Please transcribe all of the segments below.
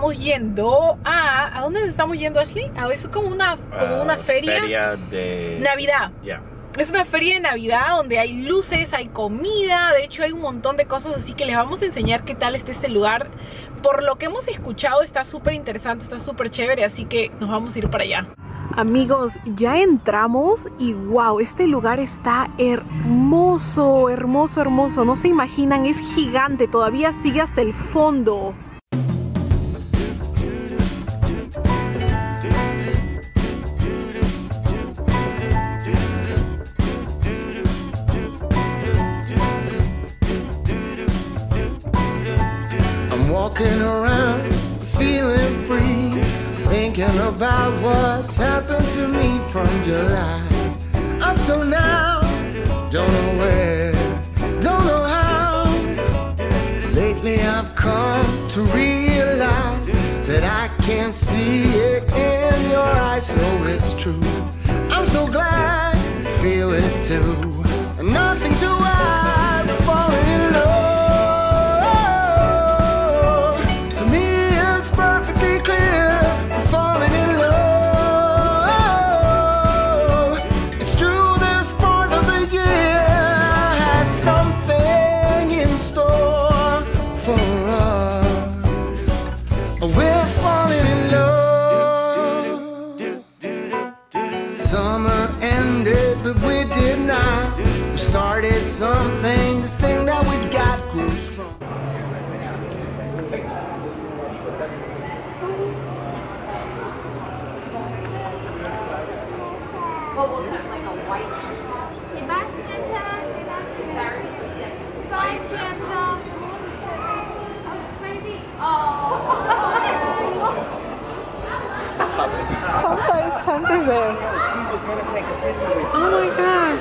estamos yendo ¿a dónde nos estamos yendo, Ashley? Es como una feria. Feria de Navidad. Yeah. Es una feria de Navidad donde hay luces, hay comida, de hecho hay un montón de cosas, así que les vamos a enseñar qué tal está este lugar. Por lo que hemos escuchado está súper interesante, está súper chévere, así que nos vamos a ir para allá. Amigos, ya entramos y wow, este lugar está hermoso, hermoso, hermoso. No se imaginan, es gigante, todavía sigue hasta el fondo. Walking around, feeling free, thinking about what's happened to me from July up till now. Don't know where, don't know how. Lately I've come to realize that I can't see it in your eyes, so it's true. I'm so glad you feel it too. Nothing to hide, falling in love. Started something, this thing that we got grew strong. Santa's there. Oh my god.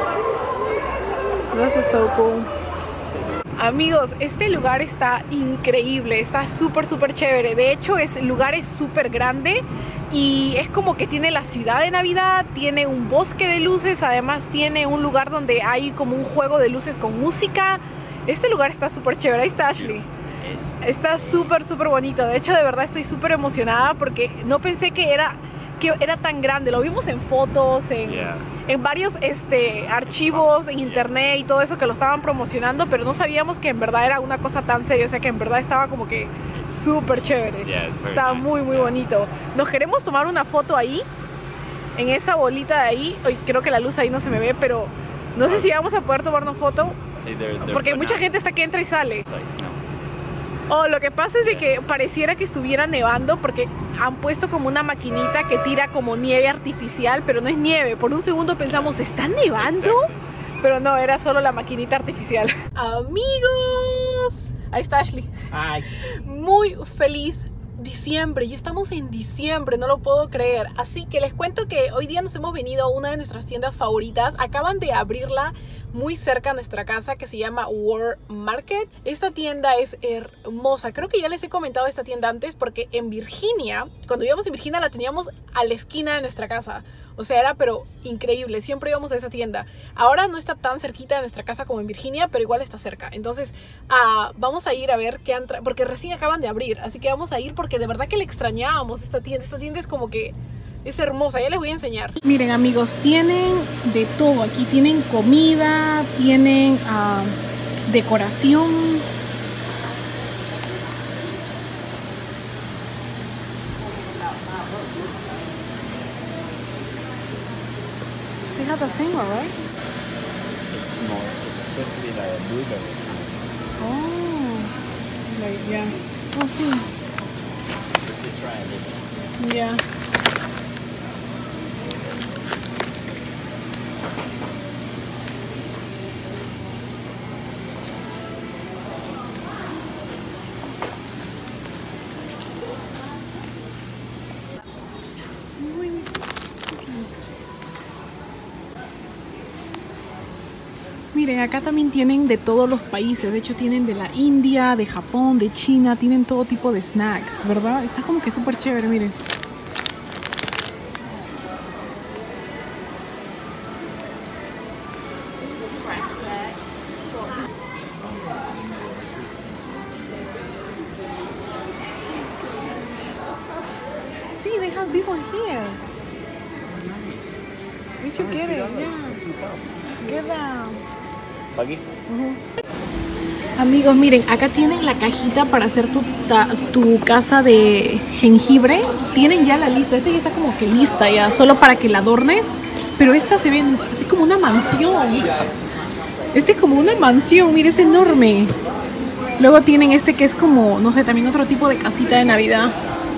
This is so cool. Amigos, este lugar está increíble, está súper chévere. De hecho, el lugar es súper grande y es como que tiene la ciudad de Navidad, tiene un bosque de luces, además tiene un lugar donde hay como un juego de luces con música. Este lugar está súper chévere. Ahí está Ashley. Está súper bonito. De hecho, de verdad estoy súper emocionada porque no pensé que era tan grande. Lo vimos en fotos, en varios archivos en internet y todo eso que lo estaban promocionando, pero no sabíamos que en verdad era una cosa tan seria, o sea que en verdad estaba como que súper chévere. Estaba muy bonito. Nos queremos tomar una foto ahí, en esa bolita de ahí. Hoy creo que la luz ahí no se me ve, pero no sé si vamos a poder tomarnos foto, porque mucha gente está que entra y sale. Lo que pasa es de que pareciera que estuviera nevando porque han puesto como una maquinita que tira como nieve artificial, pero no es nieve. Por un segundo pensamos, ¿está nevando? Pero no, era solo la maquinita artificial. Amigos, ahí está Ashley. Ay. Muy feliz diciembre, ya estamos en diciembre, no lo puedo creer. Así que les cuento que hoy día nos hemos venido a una de nuestras tiendas favoritas. Acaban de abrirla muy cerca a nuestra casa, que se llama World Market. Esta tienda es hermosa. Creo que ya les he comentado esta tienda antes porque en Virginia, cuando vivíamos en Virginia, la teníamos a la esquina de nuestra casa. O sea, era pero increíble, siempre íbamos a esa tienda. Ahora no está tan cerquita de nuestra casa como en Virginia, pero igual está cerca. Entonces vamos a ir a ver qué han traído, porque recién acaban de abrir. Así que vamos a ir porque de verdad que le extrañábamos esta tienda. Esta tienda es como que es hermosa, ya les voy a enseñar. Miren amigos, tienen de todo. Aquí tienen comida, tienen decoración. They have the same one, right? It's supposed to be like a blueberry. Oh, like, yeah. Oh, sí. You try it. Yeah. Miren, acá también tienen de todos los países. De hecho tienen de la India, de Japón, de China. Tienen todo tipo de snacks, ¿verdad? Está como que súper chévere, miren. they have this one here. We should get it, yeah. Get the Buggy? Amigos, miren, acá tienen la cajita para hacer tu casa de jengibre. Tienen ya la lista. Esta ya está como que lista ya, solo para que la adornes. Pero esta se ve así como una mansión. Este es como una mansión, mire, es enorme. Luego tienen este que es como, no sé, también otro tipo de casita de Navidad.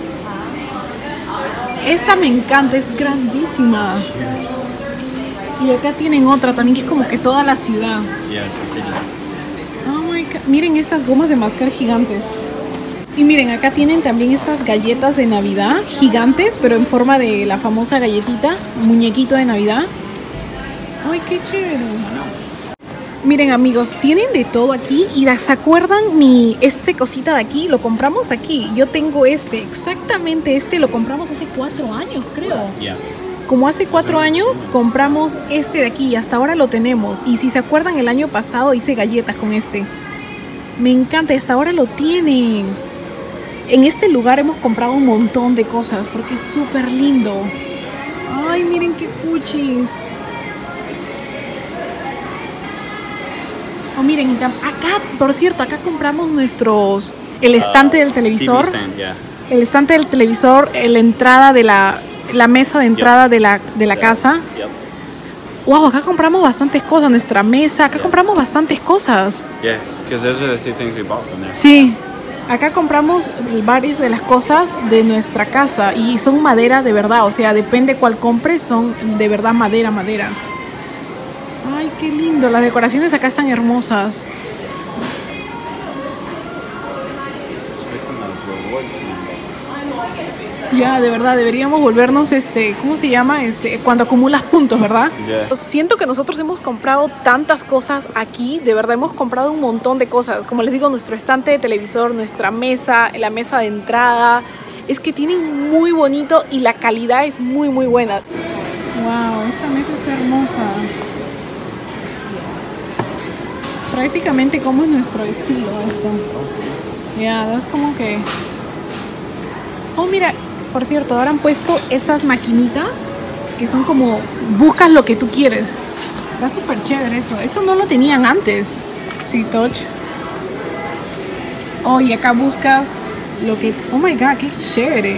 Esta me encanta, es grandísima. Y acá tienen otra también que es como que toda la ciudad. Yeah, it's a city. Oh my God. Miren estas gomas de mascar gigantes. Y miren, acá tienen también estas galletas de Navidad gigantes, pero en forma de la famosa galletita, muñequito de Navidad. Ay, qué chévere. Miren, amigos, tienen de todo aquí. Y ¿se acuerdan este cosita de aquí? Lo compramos aquí. Yo tengo exactamente lo compramos hace 4 años, creo. Yeah. Como hace 4 años compramos este de aquí y hasta ahora lo tenemos. Y si se acuerdan, el año pasado hice galletas con este. Me encanta, hasta ahora lo tienen. En este lugar hemos comprado un montón de cosas porque es súper lindo. Ay, miren qué cuchis. Oh, miren, acá, por cierto, acá compramos el estante del televisor. TV stand, yeah. El estante del televisor, la entrada de la mesa de entrada de la casa. Yep. Wow, acá compramos bastantes cosas, nuestra mesa, acá compramos bastantes cosas. Yeah, because those are the 2 things we bought from there. Sí, acá compramos varias de las cosas de nuestra casa y son madera de verdad, o sea, depende cuál compres, son de verdad madera. Ay, qué lindo, las decoraciones acá están hermosas. Ya, de verdad, deberíamos volvernos, ¿cómo se llama? Cuando acumulas puntos, ¿verdad? Yeah. Siento que nosotros hemos comprado tantas cosas aquí, de verdad hemos comprado un montón de cosas. Como les digo, nuestro estante de televisor, nuestra mesa, la mesa de entrada. Es que tienen muy bonito y la calidad es muy, muy buena. Wow, esta mesa está hermosa. Prácticamente como es nuestro estilo esto. Ya, es como que... Oh, mira, por cierto, ahora han puesto esas maquinitas que son como, buscas lo que tú quieres. Está súper chévere eso. Esto no lo tenían antes. Sí, touch. Oh, y acá buscas lo que... Oh my God, qué chévere.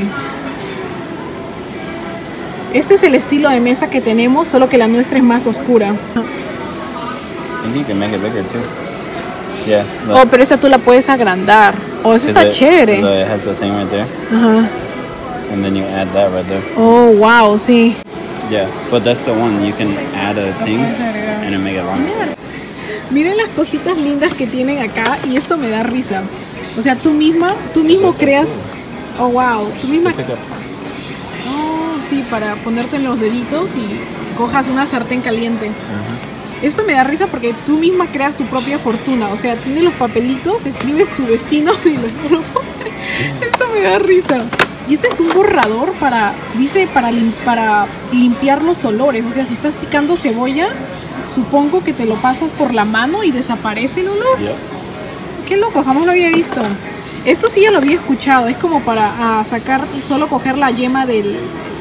Este es el estilo de mesa que tenemos, solo que la nuestra es más oscura. And you can make it bigger too. Yeah. Oh, pero esa tú la puedes agrandar. Oh, esa está chévere. It has the thing right there. Ajá. And then you add that right there. Oh, wow, sí. Yeah, but that's the one. You can add a thing and then make it longer. Miren las cositas lindas que tienen acá y esto me da risa. O sea, tú mismo creas... Oh, wow. Tú misma... Oh, sí, para ponerte en los deditos y cojas una sartén caliente. Esto me da risa porque tú misma creas tu propia fortuna. O sea, tienes los papelitos, escribes tu destino y lo pones. Esto me da risa. Y este es un borrador para limpiar los olores. O sea, si estás picando cebolla, supongo que te lo pasas por la mano y desaparece el olor. Yeah. Qué loco, jamás lo había visto. Esto sí ya lo había escuchado. Es como para sacar y solo coger la yema del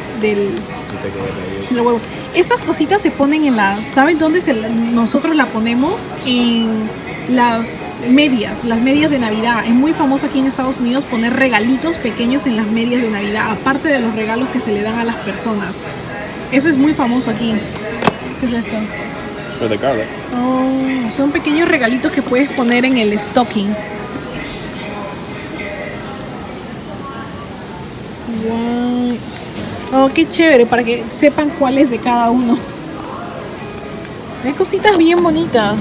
huevo. Estas cositas se ponen en ¿saben dónde nosotros la ponemos? En las medias de Navidad. Es muy famoso aquí en Estados Unidos poner regalitos pequeños en las medias de Navidad, aparte de los regalos que se le dan a las personas. Eso es muy famoso aquí. ¿Qué es esto? For the garlic. Oh, son pequeños regalitos que puedes poner en el stocking. Wow. Oh, qué chévere, para que sepan cuál es de cada uno. Hay cositas bien bonitas.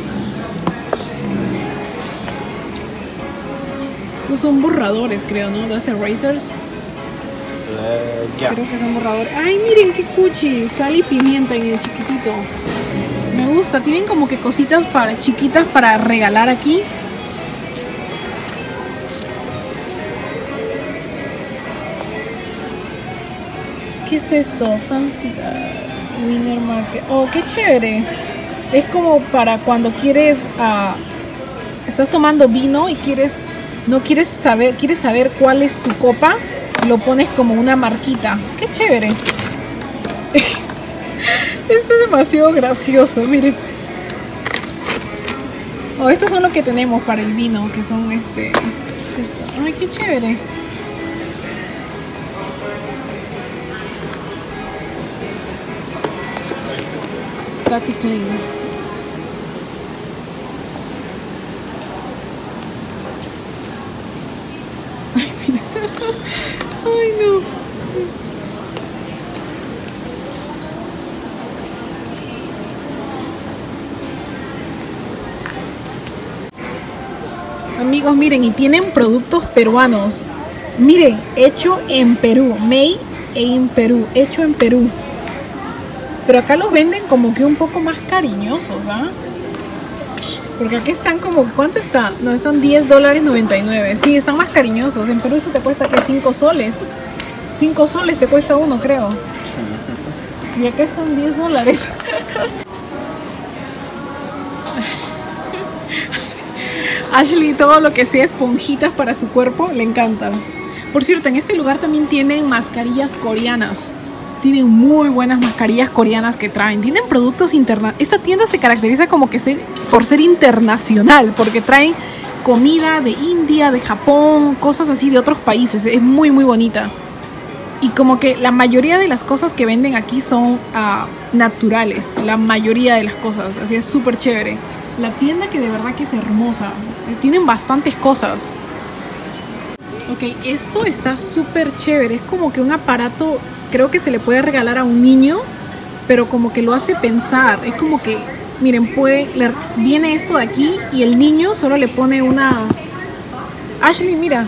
Esos son borradores, creo, ¿no? Las erasers. Yeah. Creo que son borradores. Ay, miren qué cuchi. Sal y pimienta en el chiquitito. Me gusta. Tienen como que cositas chiquitas para regalar aquí. ¿Qué es esto? Fancy Winner Market. Oh, qué chévere. Es como para cuando quieres... estás tomando vino y quieres saber cuál es tu copa. lo pones como una marquita. ¡Qué chévere! Esto es demasiado gracioso, miren. Oh, estos son los que tenemos para el vino, que son esto. Ay, qué chévere. Statically. Ay, mira. Ay, no. Amigos, miren, y tienen productos peruanos. Miren, hecho en Perú. Made in Perú. Hecho en Perú. Pero acá los venden como que un poco más cariñosos, ¿ah? Porque aquí están como... ¿Cuánto está? No, están $10.99. Sí, están más cariñosos. En Perú esto te cuesta que 5 soles. 5 soles te cuesta uno, creo. Y acá están $10. Ashley, todo lo que sea esponjitas para su cuerpo, le encanta. Por cierto, en este lugar también tienen mascarillas coreanas. Tienen muy buenas mascarillas coreanas que traen. Tienen productos internacionales. Esta tienda se caracteriza como que por ser internacional, porque traen comida de India, de Japón, cosas así de otros países. Es muy, muy bonita. Y como que la mayoría de las cosas que venden aquí son naturales. La mayoría de las cosas. Así es súper chévere. La tienda que de verdad que es hermosa. Tienen bastantes cosas. Ok, esto está súper chévere. Es como que un aparato, creo que se le puede regalar a un niño, pero como que lo hace pensar. Es como que, miren, viene esto de aquí y el niño solo le pone una... Ashley, mira.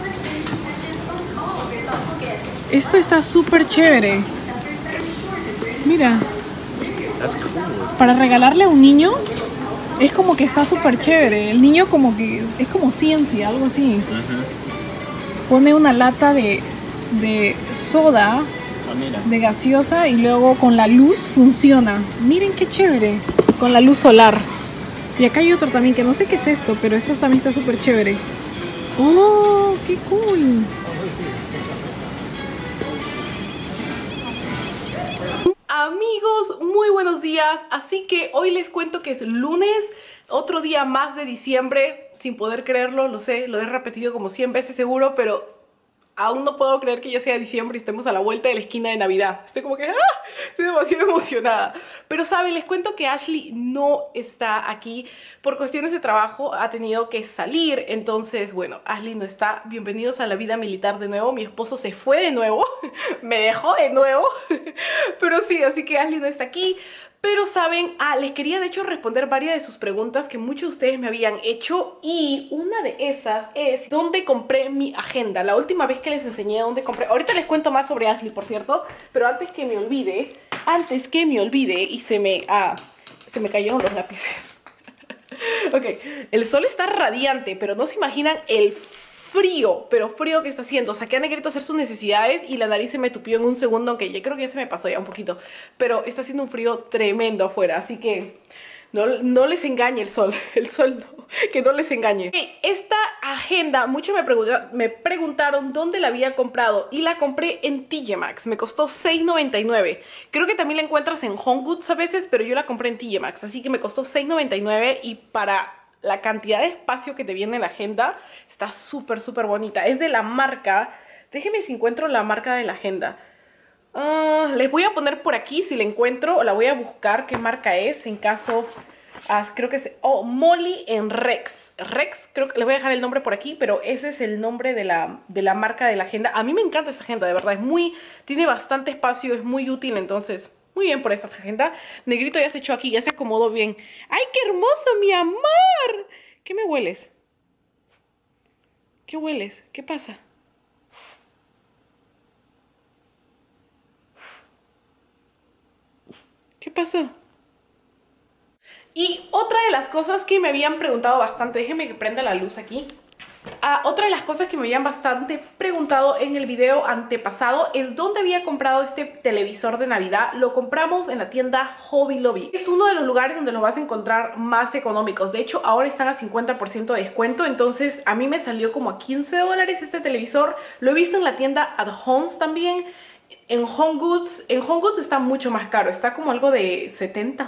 Esto está súper chévere. Mira. Para regalarle a un niño... Es como que está súper chévere. El niño como que es como ciencia, algo así. Pone una lata de soda, de gaseosa, y luego con la luz funciona. Miren qué chévere. Con la luz solar. Y acá hay otro también que no sé qué es esto, pero esto también está súper chévere. ¡Oh, qué cool! Amigos, muy buenos días. Así que hoy les cuento que es lunes, otro día más de diciembre. Sin poder creerlo, lo sé, lo he repetido como 100 veces seguro, pero aún no puedo creer que ya sea diciembre y estemos a la vuelta de la esquina de Navidad. Estoy como que estoy demasiado emocionada. Pero saben, les cuento que Ashley no está aquí por cuestiones de trabajo, ha tenido que salir. Entonces, bueno, Ashley no está. Bienvenidos a la vida militar de nuevo. Mi esposo se fue de nuevo, me dejó de nuevo. Pero sí, así que Ashley no está aquí. Pero saben, les quería de hecho responder varias de sus preguntas que muchos de ustedes me habían hecho. Y una de esas es ¿dónde compré mi agenda? La última vez que les enseñé dónde compré. Ahorita les cuento más sobre Ashley, por cierto. Pero antes que me olvide y se me cayeron los lápices. Ok, el sol está radiante, pero no se imaginan el frío, pero frío que está haciendo. Saqué a Negrito a hacer sus necesidades y la nariz se me tupió en un segundo, aunque ya creo que ya se me pasó ya un poquito. Pero está haciendo un frío tremendo afuera, así que no les engañe el sol no, que no les engañe. Esta agenda, muchos me preguntaron dónde la había comprado y la compré en TJ Maxx. Me costó $6.99. Creo que también la encuentras en HomeGoods a veces, pero yo la compré en TJ Maxx, así que me costó $6.99 y para la cantidad de espacio que te viene en la agenda está súper, súper bonita. Es de la marca, déjenme si encuentro la marca de la agenda. Les voy a poner por aquí si la encuentro, o la voy a buscar qué marca es en caso... creo que es... Molly en Rex. Rex, creo que les voy a dejar el nombre por aquí, pero ese es el nombre de la marca de la agenda. A mí me encanta esa agenda, de verdad. Tiene bastante espacio, es muy útil, entonces... Muy bien por esta agenda. Negrito ya se echó aquí, ya se acomodó bien. ¡Ay, qué hermoso, mi amor! ¿Qué me hueles? ¿Qué hueles? ¿Qué pasa? ¿Qué pasó? Y otra de las cosas que me habían preguntado bastante, déjenme que prenda la luz aquí. Otra de las cosas que me habían bastante preguntado en el video antepasado es dónde había comprado este televisor de Navidad. Lo compramos en la tienda Hobby Lobby. Es uno de los lugares donde los vas a encontrar más económicos. De hecho, ahora están a 50% de descuento. Entonces, a mí me salió como a $15 este televisor. Lo he visto en la tienda At Homes también. En Home Goods está mucho más caro. Está como algo de $70.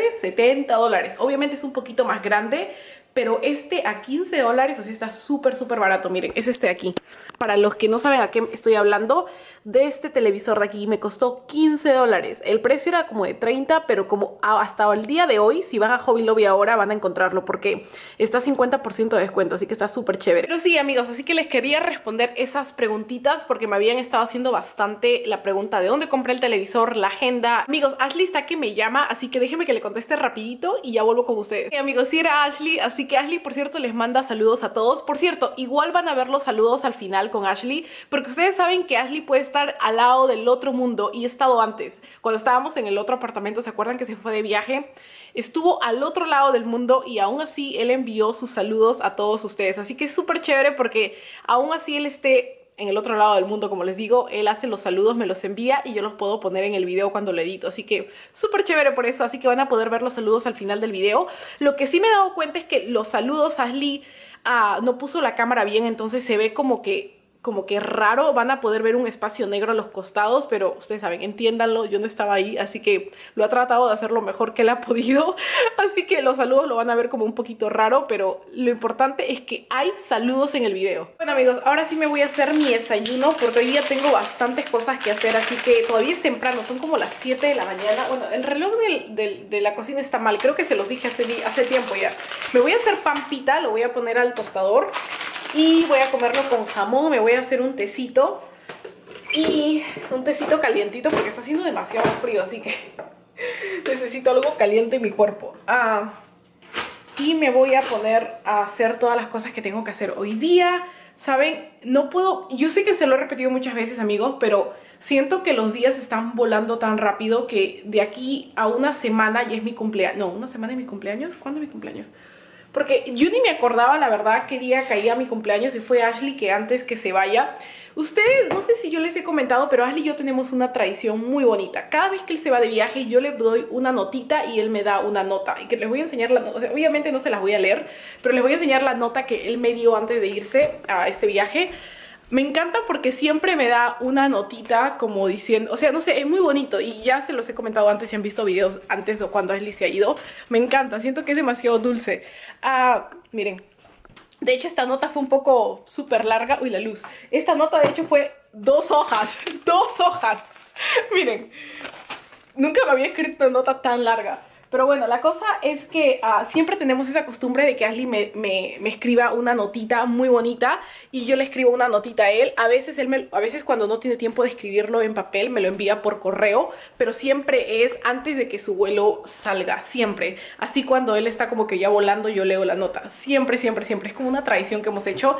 $70. Obviamente es un poquito más grande, pero este a $15, o sea, está súper barato. Miren, es este de aquí. Para los que no saben a qué estoy hablando, de este televisor de aquí me costó $15. El precio era como de 30, pero como hasta el día de hoy, si van a Hobby Lobby ahora, van a encontrarlo porque está a 50% de descuento, así que está súper chévere. Pero sí, amigos, así que les quería responder esas preguntitas porque me habían estado haciendo bastante la pregunta de dónde compré el televisor, la agenda. Amigos, Ashley está que me llama, así que déjenme que le conteste rapidito y ya vuelvo con ustedes. Sí, amigos, sí era Ashley, así que Ashley, por cierto, les manda saludos a todos. Por cierto, igual van a ver los saludos al final con Ashley, porque ustedes saben que Ashley puede estar al lado del otro mundo y he estado antes. Cuando estábamos en el otro apartamento, ¿se acuerdan que se fue de viaje? Estuvo al otro lado del mundo y aún así él envió sus saludos a todos ustedes. Así que es súper chévere porque aún así él esté en el otro lado del mundo, como les digo, él hace los saludos, me los envía y yo los puedo poner en el video cuando lo edito, así que súper chévere por eso, así que van a poder ver los saludos al final del video. Lo que sí me he dado cuenta es que los saludos, Ashley no puso la cámara bien, entonces se ve como que raro. Van a poder ver un espacio negro a los costados, pero ustedes saben, entiéndanlo, yo no estaba ahí, así que lo ha tratado de hacer lo mejor que él ha podido, así que los saludos lo van a ver como un poquito raro, pero lo importante es que hay saludos en el video. Bueno, amigos, ahora sí me voy a hacer mi desayuno porque hoy día tengo bastantes cosas que hacer, así que todavía es temprano, son como las 7 de la mañana. Bueno, el reloj de la cocina está mal, creo que se los dije hace tiempo ya. Me voy a hacer pan pita, lo voy a poner al tostador y voy a comerlo con jamón. Me voy a hacer un tecito y un tecito calientito porque está haciendo demasiado frío, así que necesito algo caliente en mi cuerpo. Y me voy a poner a hacer todas las cosas que tengo que hacer hoy día. ¿Saben? No puedo... Yo sé que se lo he repetido muchas veces, amigos, pero siento que los días están volando tan rápido que de aquí a una semana ya es mi cumpleaños. No, una semana es mi cumpleaños. ¿Cuándo es mi cumpleaños? Porque yo ni me acordaba, la verdad, qué día caía mi cumpleaños y fue Ashley que antes que se vaya. Ustedes, no sé si yo les he comentado, pero Ashley y yo tenemos una tradición muy bonita. Cada vez que él se va de viaje, yo le doy una notita y él me da una nota. Y que les voy a enseñar la nota, o sea, obviamente no se las voy a leer, pero les voy a enseñar la nota que él me dio antes de irse a este viaje. Me encanta porque siempre me da una notita como diciendo, o sea, no sé, es muy bonito y ya se los he comentado antes si han visto videos antes o cuando Ashley se ha ido. Me encanta, siento que es demasiado dulce. Miren, de hecho esta nota fue un poco súper larga. Uy, la luz. Esta nota de hecho fue 2 hojas, 2 hojas. Miren, nunca me había escrito una nota tan larga. Pero bueno, la cosa es que siempre tenemos esa costumbre de que Ashley me escriba una notita muy bonita y yo le escribo una notita a él. A veces cuando no tiene tiempo de escribirlo en papel me lo envía por correo, pero siempre es antes de que su vuelo salga, siempre. Así cuando él está como que ya volando yo leo la nota. Siempre, siempre, siempre. Es como una tradición que hemos hecho.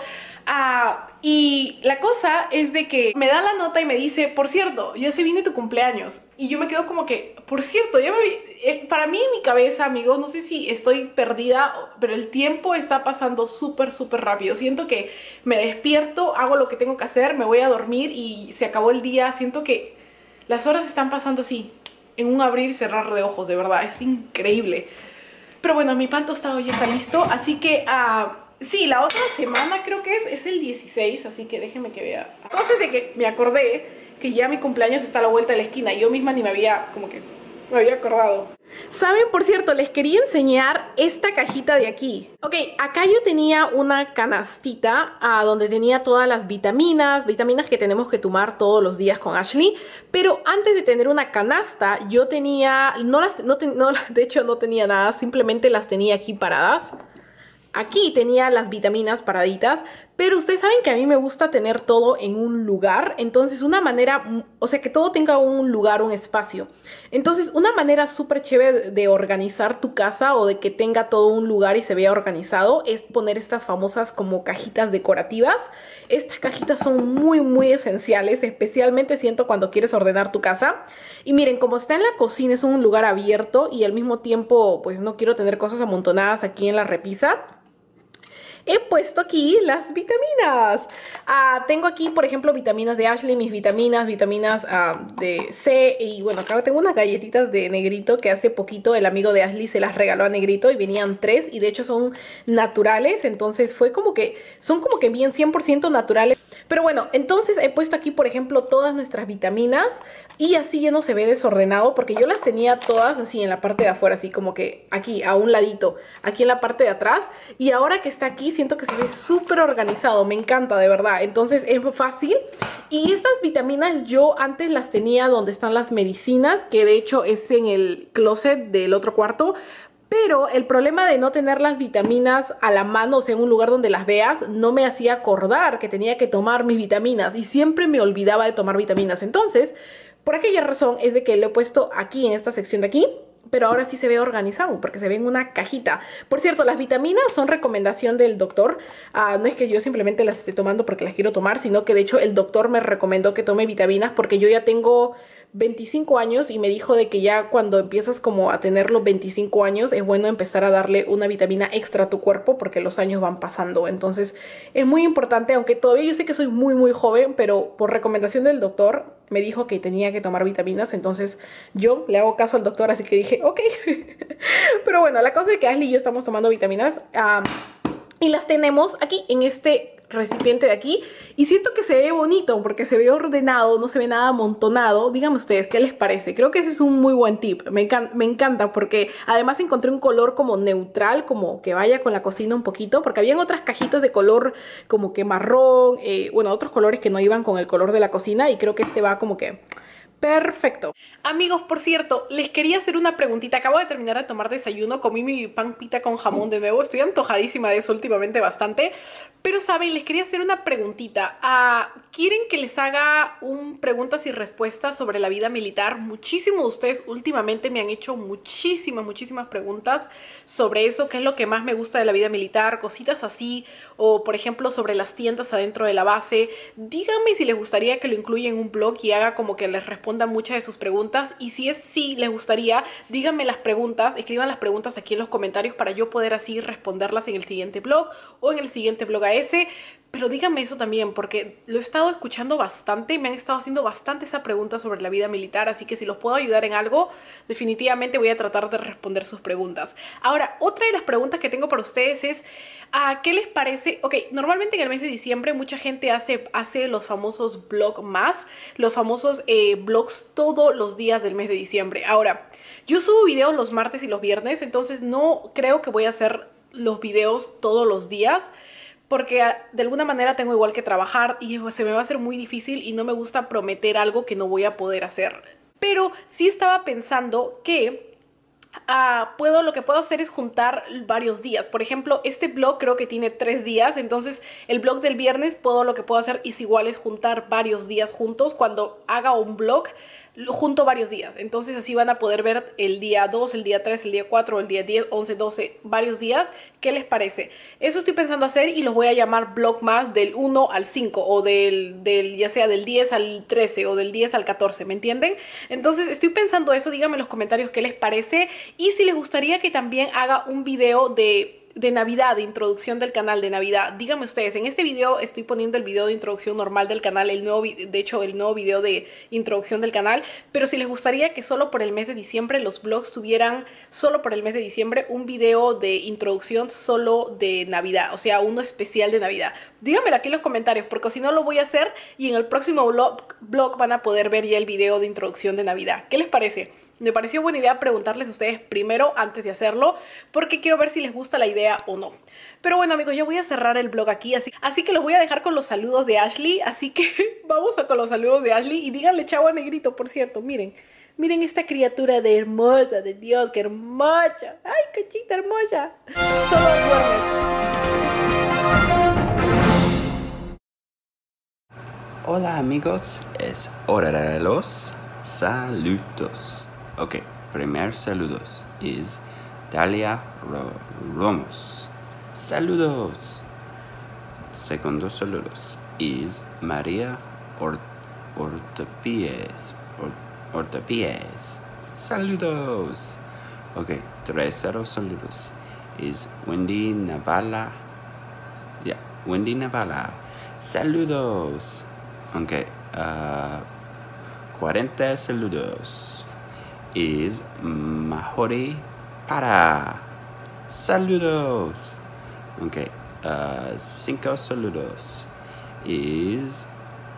Y la cosa es de que me da la nota y me dice, por cierto, ya se viene tu cumpleaños. Y yo me quedo como que, por cierto, para mí en mi cabeza, amigos, no sé si estoy perdida, pero el tiempo está pasando súper rápido. Siento que me despierto, hago lo que tengo que hacer, me voy a dormir y se acabó el día. Siento que las horas están pasando así, en un abrir y cerrar de ojos, de verdad, es increíble. Pero bueno, mi pan tostado ya está listo, así que... sí, la otra semana creo que es el 16, así que déjenme que vea. La cosa es de que me acordé que ya mi cumpleaños está a la vuelta de la esquina. Yo misma ni me había acordado. ¿Saben? Por cierto, les quería enseñar esta cajita de aquí. Ok, acá yo tenía una canastita donde tenía todas las vitaminas que tenemos que tomar todos los días con Ashley. Pero antes de tener una canasta, yo tenía... de hecho no tenía nada, simplemente las tenía aquí paradas. Aquí tenía las vitaminas paraditas, pero ustedes saben que a mí me gusta tener todo en un lugar. Entonces una manera, o sea, que todo tenga un lugar, un espacio. Entonces una manera súper chévere de organizar tu casa o de que tenga todo un lugar y se vea organizado es poner estas famosas como cajitas decorativas. Estas cajitas son muy esenciales, especialmente siento cuando quieres ordenar tu casa. Y miren, como está en la cocina, es un lugar abierto y al mismo tiempo pues no quiero tener cosas amontonadas aquí en la repisa. He puesto aquí las vitaminas. Tengo aquí, por ejemplo, vitaminas de Ashley, mis vitaminas de C. Y bueno, acá tengo unas galletitas de Negrito que hace poquito el amigo de Ashley se las regaló a Negrito y venían 3 y de hecho son naturales. Entonces fue como que, son como que bien 100% naturales. Pero bueno, entonces he puesto aquí, por ejemplo, todas nuestras vitaminas y así ya no se ve desordenado porque yo las tenía todas así en la parte de afuera, así como que aquí a un ladito, aquí en la parte de atrás. Y ahora que está aquí siento que se ve súper organizado, me encanta de verdad. Entonces es fácil. Y estas vitaminas yo antes las tenía donde están las medicinas, que de hecho es en el closet del otro cuarto. Pero el problema de no tener las vitaminas a la mano, o sea, en un lugar donde las veas, no me hacía acordar que tenía que tomar mis vitaminas y siempre me olvidaba de tomar vitaminas. Entonces, por aquella razón es de que lo he puesto aquí en esta sección de aquí, pero ahora sí se ve organizado porque se ve en una cajita. Por cierto, las vitaminas son recomendación del doctor. No es que yo simplemente las esté tomando porque las quiero tomar, sino que de hecho el doctor me recomendó que tome vitaminas porque yo ya tengo 25 años y me dijo de que ya cuando empiezas como a tener los 25 años es bueno empezar a darle una vitamina extra a tu cuerpo porque los años van pasando. Entonces es muy importante, aunque todavía yo sé que soy muy joven, pero por recomendación del doctor me dijo que tenía que tomar vitaminas. Entonces yo le hago caso al doctor, así que dije ok. Pero bueno, la cosa es que Ashley y yo estamos tomando vitaminas y las tenemos aquí en este recipiente de aquí y siento que se ve bonito porque se ve ordenado, no se ve nada amontonado. Díganme ustedes qué les parece. Creo que ese es un muy buen tip. Me encanta porque además encontré un color como neutral, como que vaya con la cocina un poquito, porque habían otras cajitas de color como que marrón, bueno, otros colores que no iban con el color de la cocina y creo que este va como que perfecto. Amigos, por cierto, les quería hacer una preguntita. Acabo de terminar de tomar desayuno, comí mi pan pita con jamón de nuevo. Estoy antojadísima de eso últimamente bastante. Pero saben, les quería hacer una preguntita. ¿Quieren que les haga un preguntas y respuestas sobre la vida militar? Muchísimos de ustedes últimamente me han hecho muchísimas preguntas sobre eso, qué es lo que más me gusta de la vida militar, cositas así, o por ejemplo sobre las tiendas adentro de la base. Díganme si les gustaría que lo incluya en un blog y haga como que les responda muchas de sus preguntas, y si es sí les gustaría, díganme las preguntas, escriban las preguntas aquí en los comentarios para yo poder así responderlas en el siguiente blog o en el siguiente blog AS. Pero díganme eso también porque lo he estado escuchando bastante, me han estado haciendo bastante esa pregunta sobre la vida militar, así que si los puedo ayudar en algo, definitivamente voy a tratar de responder sus preguntas. Ahora, otra de las preguntas que tengo para ustedes es ¿qué les parece? Ok, normalmente en el mes de diciembre mucha gente hace los famosos vlogmas, los famosos vlogs todos los días del mes de diciembre. Ahora, yo subo videos los martes y los viernes, entonces no creo que voy a hacer los videos todos los días, porque de alguna manera tengo igual que trabajar y se me va a hacer muy difícil y no me gusta prometer algo que no voy a poder hacer. Pero sí estaba pensando que lo que puedo hacer es juntar varios días. Por ejemplo, este blog creo que tiene 3 días, entonces el blog del viernes lo que puedo hacer es igual es juntar varios días juntos. Cuando haga un blog junto varios días, entonces así van a poder ver el día 2, el día 3, el día 4, el día 10, 11, 12, varios días. ¿Qué les parece? Eso estoy pensando hacer y los voy a llamar blog más del 1 al 5 o ya sea del 10 al 13 o del 10 al 14, ¿me entienden? Entonces estoy pensando eso, díganme en los comentarios qué les parece y si les gustaría que también haga un video de Navidad, de introducción del canal de Navidad. Díganme ustedes, en este video estoy poniendo el video de introducción normal del canal, de hecho el nuevo video de introducción del canal, pero si les gustaría que solo por el mes de diciembre los vlogs tuvieran solo por el mes de diciembre un video de introducción solo de Navidad, o sea, uno especial de Navidad. Díganmelo aquí en los comentarios, porque si no lo voy a hacer y en el próximo blog van a poder ver ya el video de introducción de Navidad. ¿Qué les parece? Me pareció buena idea preguntarles a ustedes primero antes de hacerlo, porque quiero ver si les gusta la idea o no. Pero bueno amigos, yo voy a cerrar el vlog aquí, así que los voy a dejar con los saludos de Ashley. Así que vamos con los saludos de Ashley y díganle chau a Negrito, por cierto. Miren esta criatura de hermosa, de Dios, qué hermosa. Ay, cachita hermosa. Solo duerme. Hola amigos, es hora de los saludos. Ok, primer saludos es Dalia Ramos. Saludos. Segundo saludos es María Ortapies. Saludos. Ok, tercero saludos es Wendy Navala Wendy Navala. Saludos. Ok. 40 saludos. Is Mahori Para. Saludos. Ok. 5 saludos. Is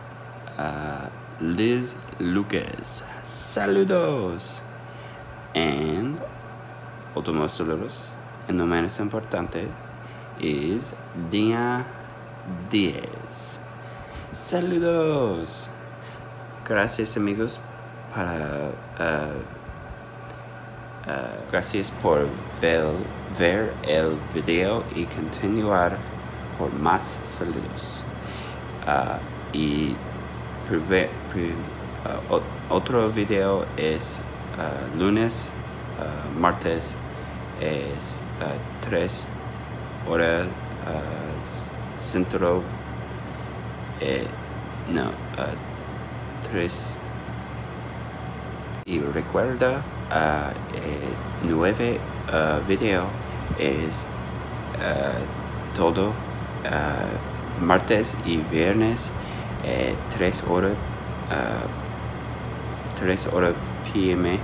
Liz Lucas. Saludos. And últimos saludos, el no menos importante, is Dia Diaz. Saludos. Gracias amigos gracias por ver el video y continuar por más saludos. Y otro video es lunes, martes es 3 horas centro, 3. Y recuerda, 9 video es todo martes y viernes, 3 horas PM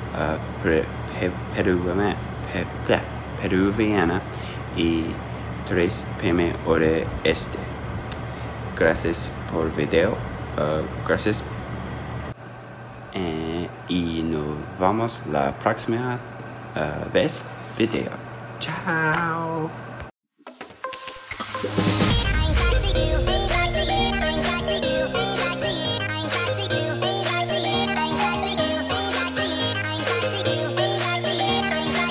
peruviana y 3 PM hora este. Gracias por video. Gracias. Y nos vemos la próxima vez video. Chao.